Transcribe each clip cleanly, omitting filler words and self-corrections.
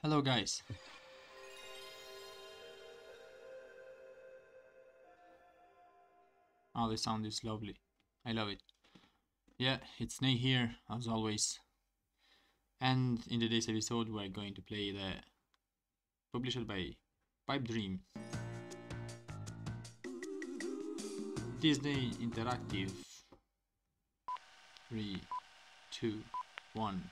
Hello guys. Oh, the sound is lovely. I love it. Yeah, it's Ssnake here, as always. And in today's episode we're going to play the published by Pipe Dream. Disney Interactive. 3, 2, 1.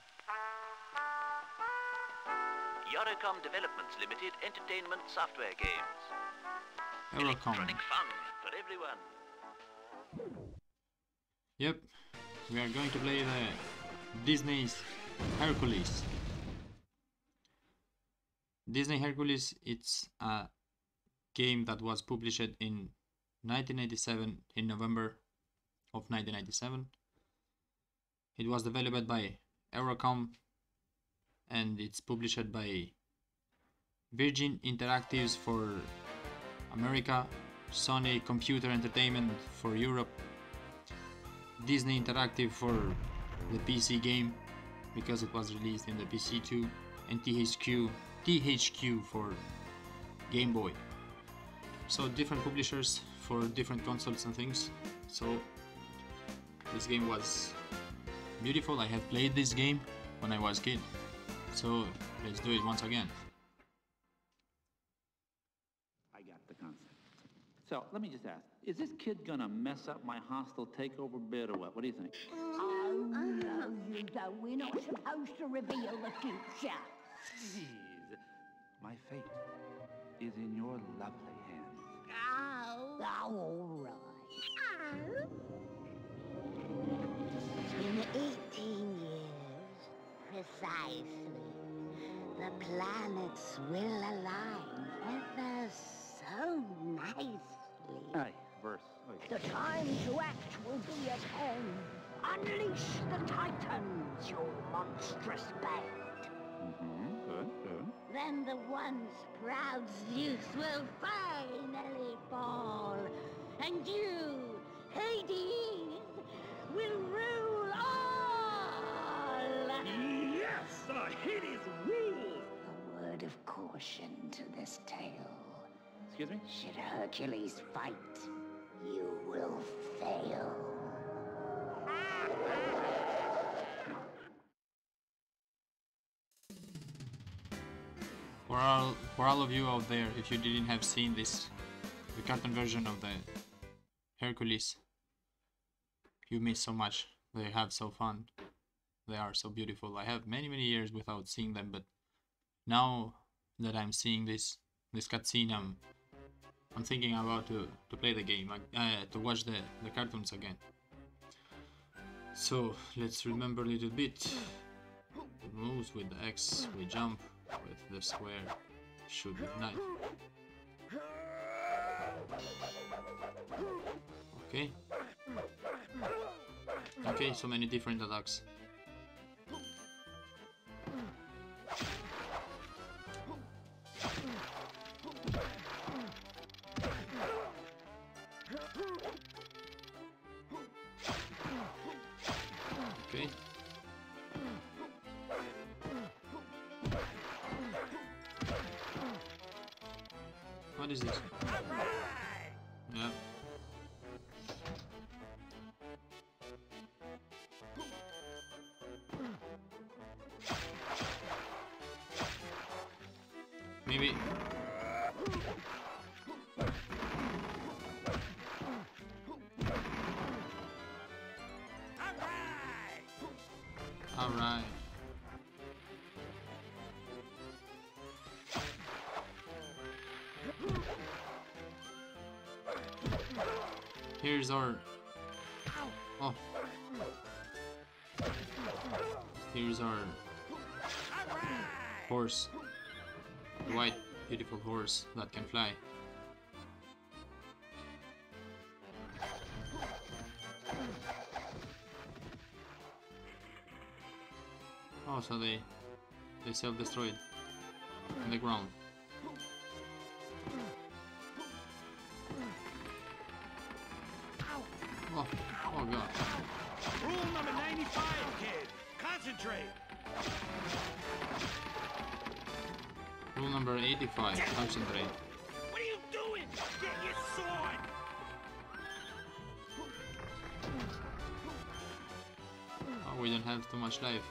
Eurocom Developments Limited Entertainment Software Games. Eurocom. Electronic fun for everyone. Yep, we are going to play the Disney's Hercules. Disney Hercules, it's a game that was published in 1997, in November of 1997. It was developed by Eurocom and it's published by Virgin Interactiv for America, Sony Computer Entertainment for Europe, Disney Interactive for the PC game because it was released in the PC too, and THQ for Game Boy. So different publishers for different consoles and things. So this game was beautiful. I have played this game when I was a kid. So let's do it once again. I got the concept. So let me just ask, is this kid gonna mess up my hostile takeover bid or what? What do you think? Oh, no, you don't. We're not supposed to reveal the future. Please. My fate is in your lovely hands. Oh, all right. In 18 years, precisely, the planets will align ever so nicely. Aye, verse. The time to act will be at hand. Unleash the Titans, you monstrous band. Good, good. Then the once proud Zeus will finally fall, and you, Hades, will rule all! Yes, the Hades rules! A word of caution to this tale. Excuse me? Should Hercules fight, you will fail. For all of you out there, if you didn't have seen this, the cartoon version of the Hercules, you missed so much. They have so fun. They are so beautiful. I have many years without seeing them, but now that I'm seeing this cutscene, I'm thinking about to play the game, to watch the cartoons again. So let's remember a little bit. The moves with the X, we jump. With the square, shoot with knife. Okay. Okay, so many different attacks. Okay. What is this? Yeah. Maybe. All right. Here's our... Oh. Here's our horse. The white, beautiful horse that can fly. Oh, so they self-destroyed on the ground. Oh god. Rule number 95, kid. Concentrate. Rule number 85, concentrate. What are you doing? Get your sword! Oh, we don't have too much life.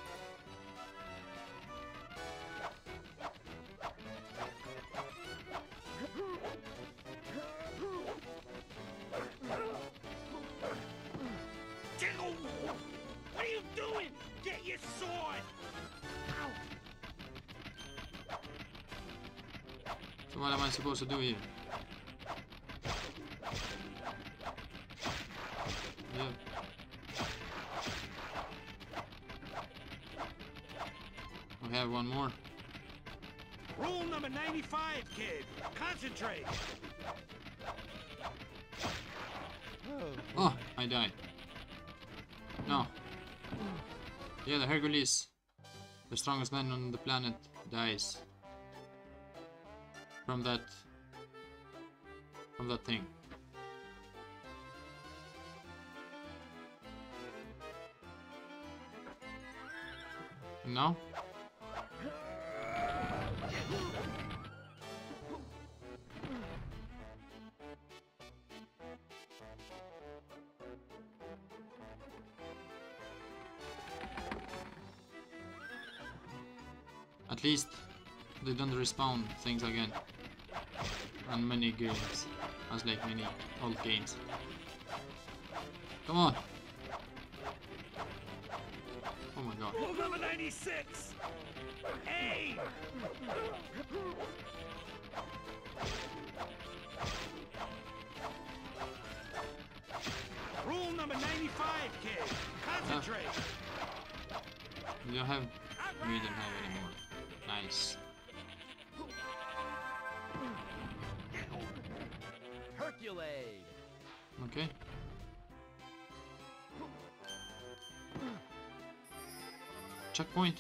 What are you doing? Get your sword! So what am I supposed to do here? Yep. We have one more. Rule number 95, kid. Concentrate. Oh, I died. No. Yeah, the Hercules, the strongest man on the planet, dies from that thing. No? At least they don't respawn things again on many games, as like many old games. Come on! Oh my god. Rule number 96. Aim. Rule number 95, kid. Concentrate. We don't have anymore. Nice. Hercules. Okay. Checkpoint.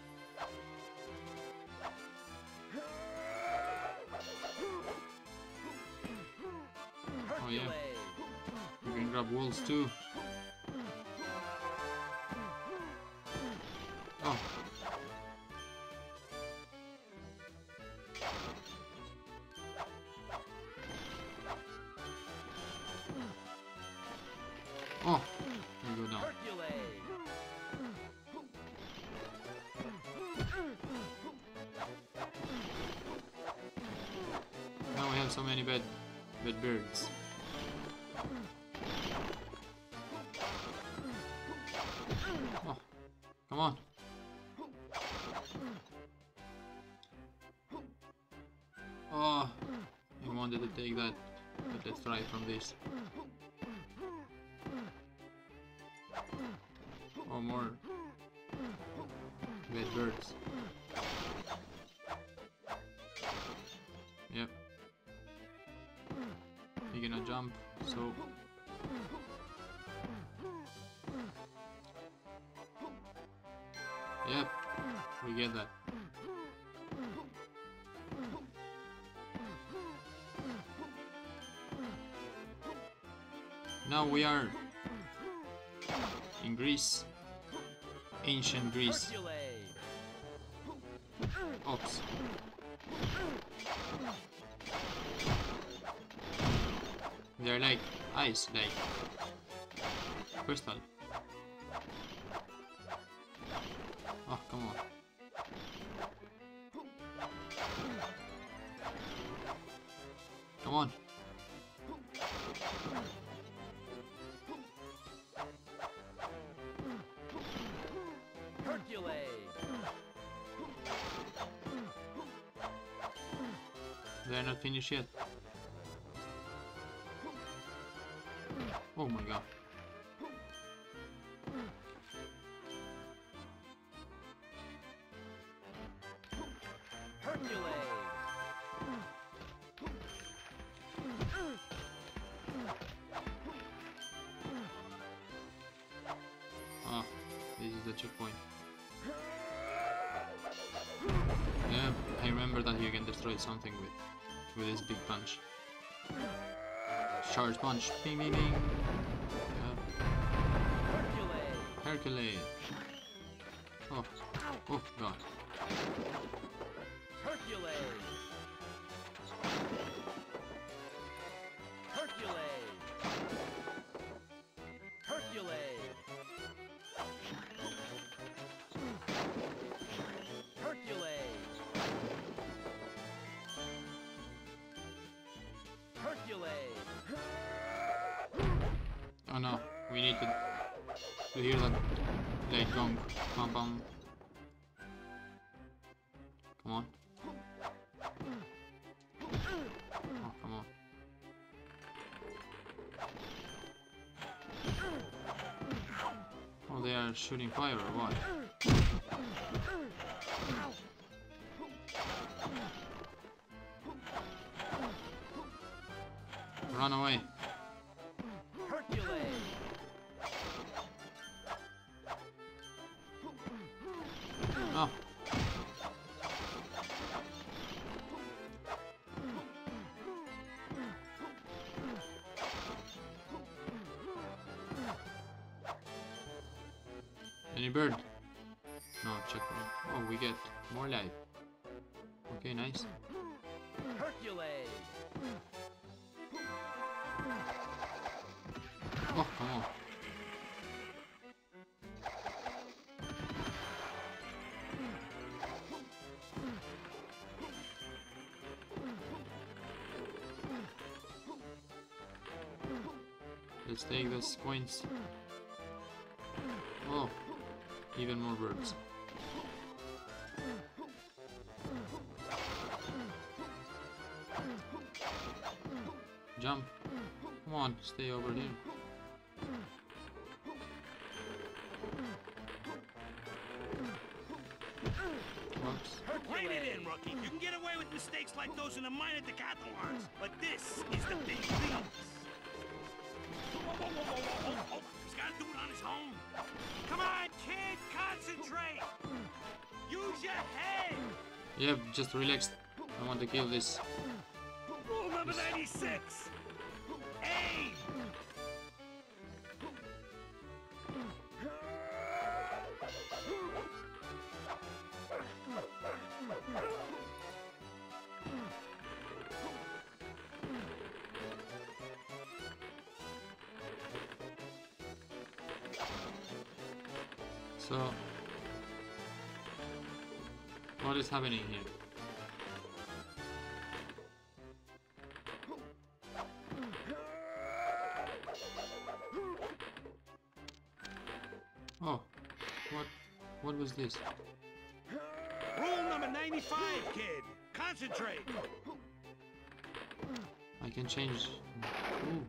Oh yeah. You can grab walls too. Oh. Oh, there we go down. Now we have so many bad birds. Oh, come on. Oh, I wanted to take that, but let's try from this. Oh, more bad birds. Yep. You're gonna jump, so yep, we get that. Now we are in Greece, ancient Greece. Oops. They're like ice, like crystal. Oh, come on. Come on. Hercules. They're not finished yet. Oh my god. Hercules. Oh, this is the checkpoint. Yeah, I remember that you can destroy something with this big punch. Charge punch. Bing bing bing. Yeah. Hercules. Oh. Oh god. Hercules. Hercules. Hercules. Hercules. Hercules. Oh no, we need to hear that like gong. Bum bum. Come on. Oh, come on. Oh, they are shooting fire or what? Run away. Hercules. Oh. Any bird? No, checkpoint. Oh, we get more life. Okay, nice. Hercules. Oh, come on. Let's take those coins. Oh, even more birds. Jump. Come on, stay over here. Oops. Rein it in, rookie. You can get away with mistakes like those in the minor decathlons, but this is the big leagues. He's got to do it on his own. Come on, kid, concentrate. Use your head. Yep, just relax. I want to kill this. Rule number 96. Aim. So, what is happening here? Oh, what was this? Rule number 95, kid. Concentrate. I can change. Ooh.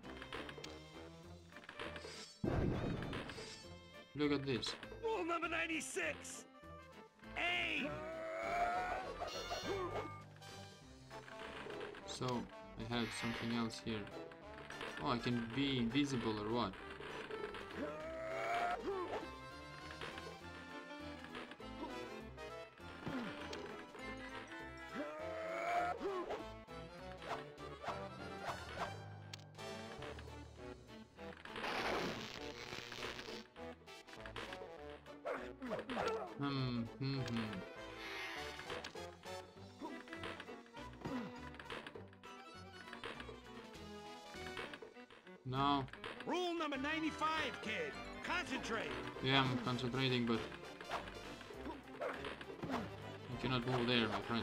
Look at this. Rule number 96. Aim. So, I have something else here. Oh, I can be invisible or what? No. Rule number 95, kid. Concentrate. Yeah, I'm concentrating, but I cannot move there, my friend.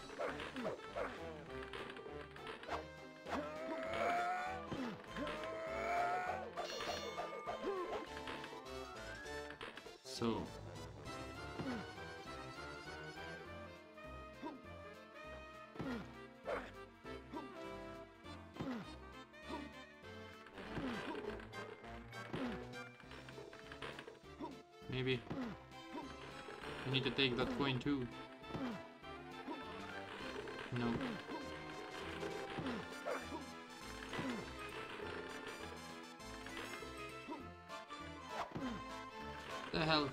So maybe I need to take that coin too. No. The hell?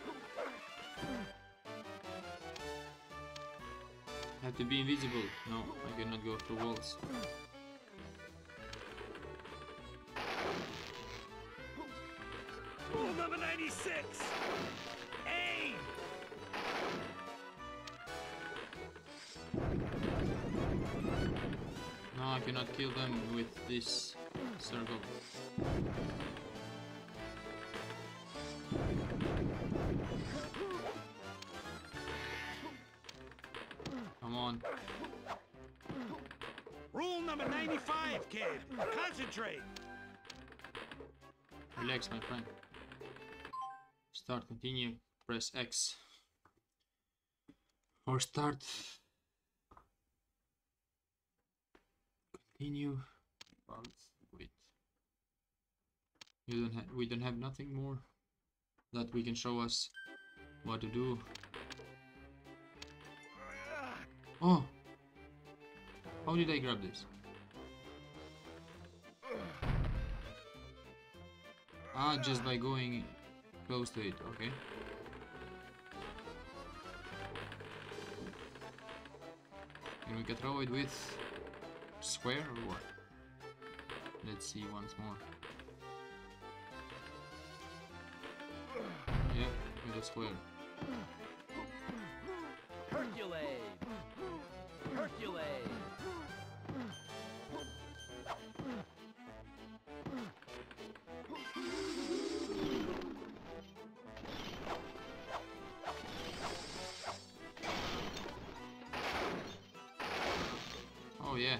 I have to be invisible. No, I cannot go through walls. Rule number 96. Aim. No, I cannot kill them with this circle. Come on. Rule number 95, kid. Concentrate. Relax, my friend. Start, continue, press X. Or start. Continue. Wait. We don't have nothing more that we can show us what to do. Oh! How did I grab this? Ah, just by going close to it, okay. And we can throw it with square or what? Let's see once more. Yeah, with a square. Hercules. Hercules. Oh yeah.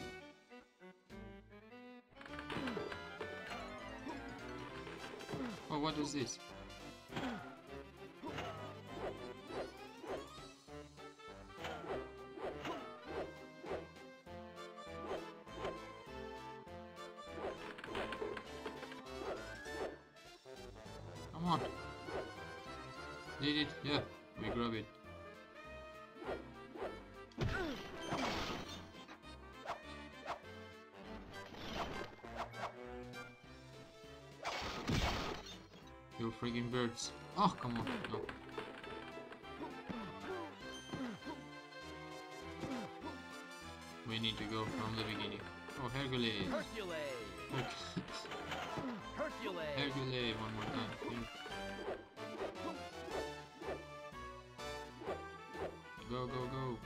Oh, what is this? Come on. Did it? Yeah, we grab it. You freaking birds. Oh, come on. No. We need to go from the beginning. Oh, Hercules. Hercules. Hercules. Hercules, one more time. Please. Go, go, go.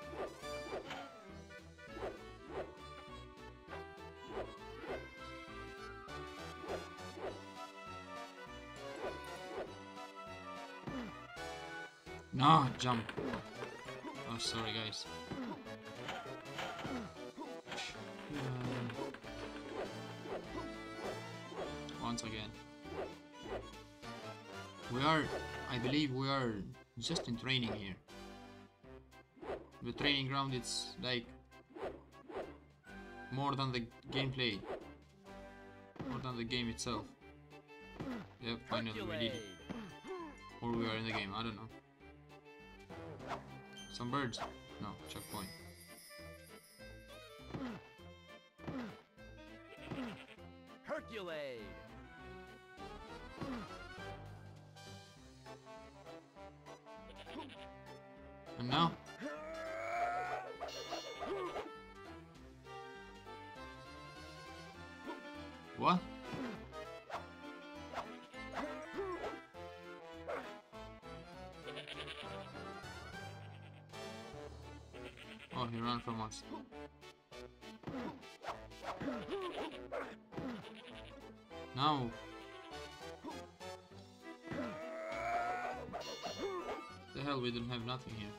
No, jump. Oh, sorry, guys. Once again. I believe we are just in training here. The training ground, it's like more than the gameplay. More than the game itself. Yep, finally we did it. Or we are in the game, I don't know. Some birds? No, checkpoint. Hercules. And now? What? Oh, he ran from us. Now. The hell, we don't have nothing here.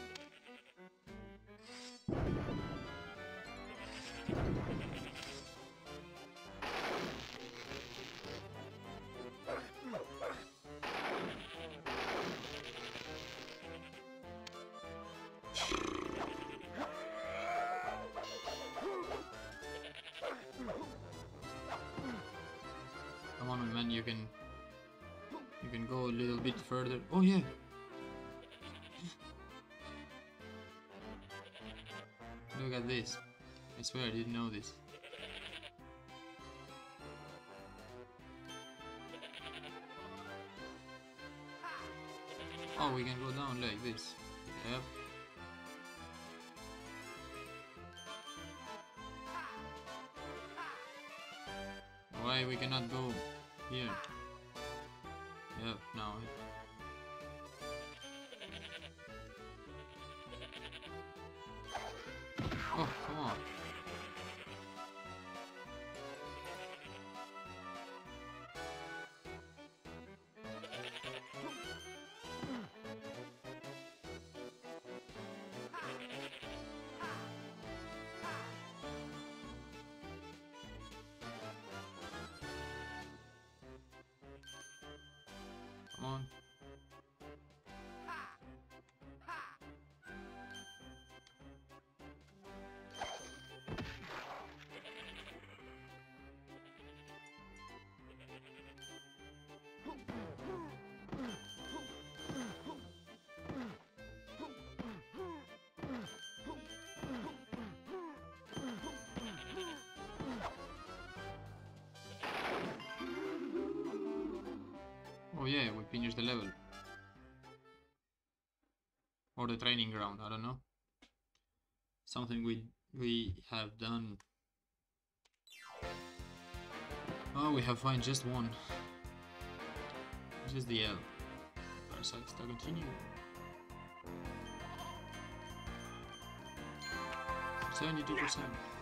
Come on, man, you can go a little bit further. Oh yeah. Look at this. I swear I didn't know this. Oh, we can go down like this. Yep. Why we cannot go here? Yep, now. Oh yeah, we finished the level. Or the training ground, I don't know. Something we have done. Oh, we have found just one. Just the L. Parasites to continue. 72%.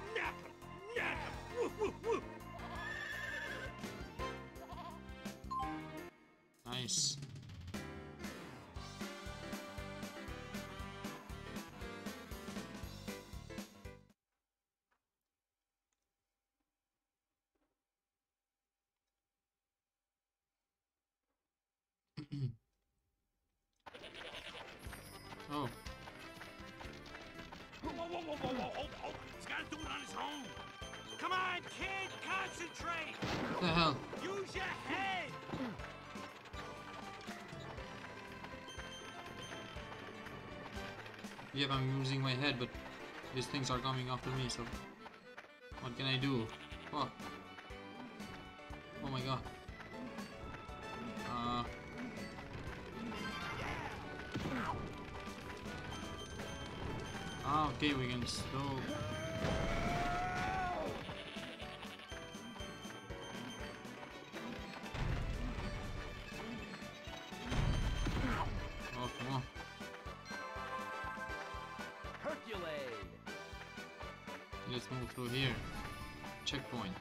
Nice. Oh. Whoa. He's got to do it on his own. Come on, kid, concentrate. What the hell? Use your head. Yeah, I'm using my head, but these things are coming after me, so what can I do? Fuck. Oh my god. Okay, we can slow. Oh, come on. Hercules. Let's move through here. Checkpoint.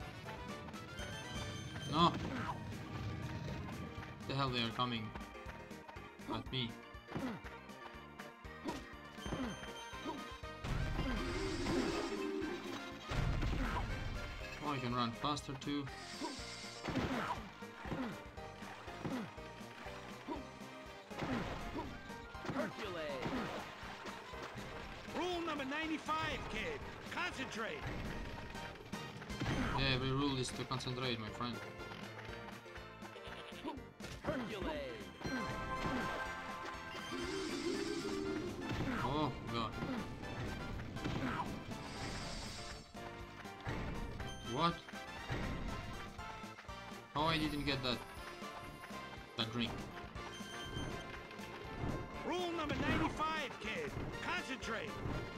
No! The hell they are coming at me. Oh, I can run faster too. Hercules. Rule number 95, kid. Concentrate. Yeah, every rule is to concentrate, my friend. Hercules. Oh god. What? Oh, I didn't get that drink. Rule number 95, kid. Concentrate.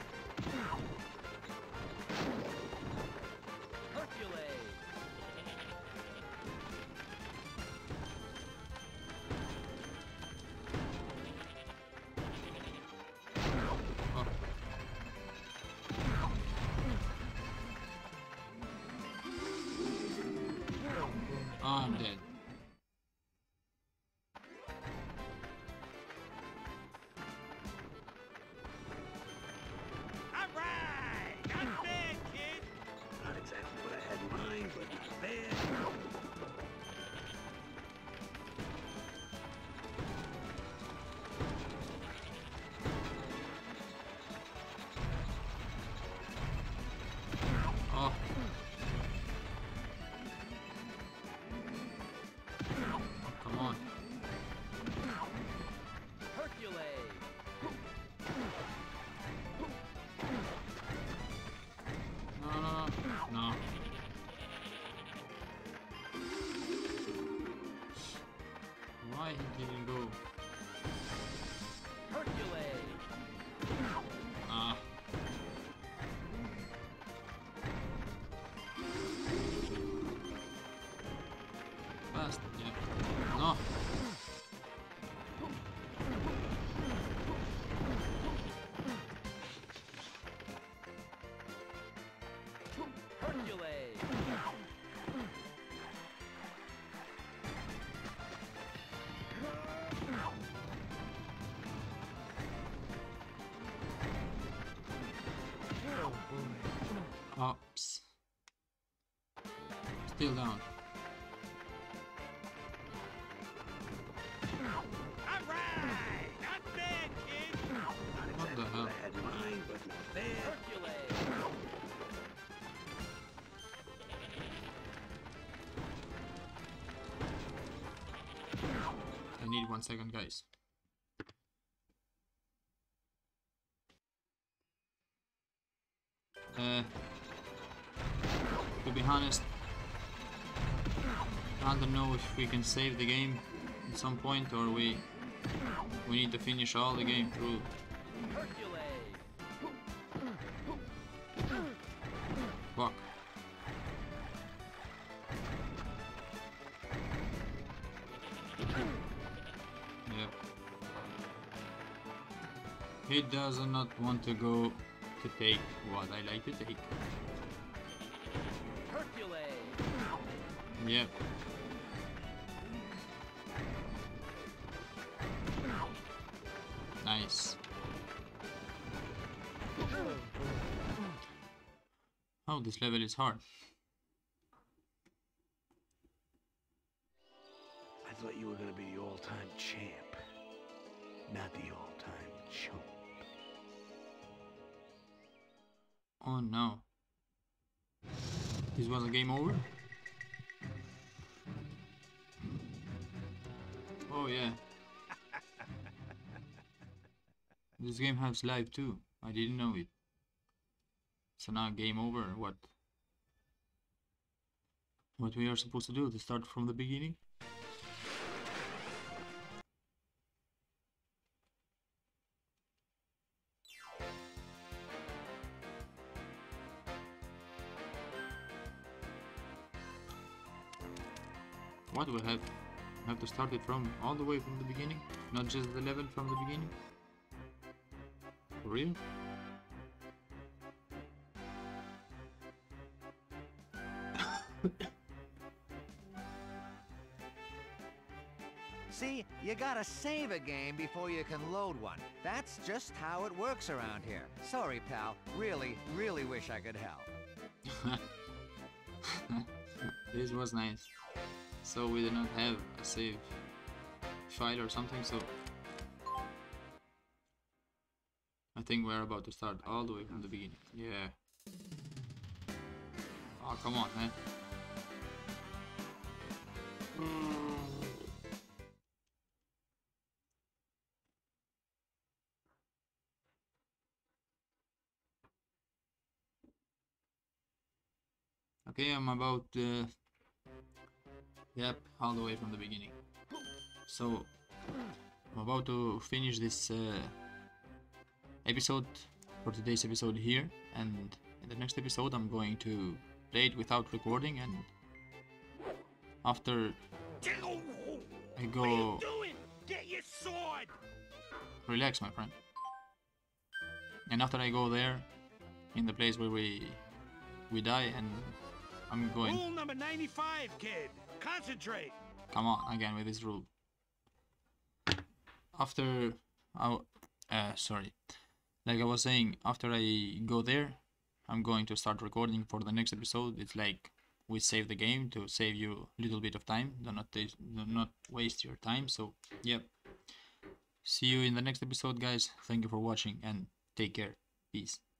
Hercules. Oh. Oh, I'm dead. All right. Not bad, kid. Not exactly what I had in mind, but not bad. Oh. Come on. Hercules. No. Why he didn't go? Hercules. Ah. Fast, yeah. No. Hercules. Oops. Still down. All right. Not bad, kid. Not What the hell? I had in mind, but not bad. Hercules. I need 1 second, guys. To be honest, I don't know if we can save the game at some point, or we need to finish all the game through. Hercules. Fuck. Yep. He does not want to go to take what I like to take. Hercules. Yep. Nice. Oh, this level is hard. I thought you were gonna be the all-time champ, not the all-time chump. Oh no. This was a game over? Oh yeah. This game has live too. I didn't know it. So now game over. What we are supposed to do? To start from the beginning? What do we have to start it from all the way from the beginning? Not just the level from the beginning? For real? See, you gotta save a game before you can load one. That's just how it works around here. Sorry, pal. Really, really wish I could help. This was nice. So we did not have a save file or something, so I think we're about to start all the way from the beginning. Yeah. Oh, come on, man. Okay, I'm about yep, all the way from the beginning. So I'm about to finish this episode for today's episode here, and in the next episode I'm going to play it without recording, and after I go... What are you doing? Get your sword! Relax, my friend. And after I go there, in the place where we die, and I'm going... Rule number 95, kid. Concentrate. Come on, again with this rule. After... sorry. Like I was saying, after I go there, I'm going to start recording for the next episode. It's like we save the game to save you a little bit of time. Do not waste your time. So, yep. See you in the next episode, guys. Thank you for watching and take care. Peace.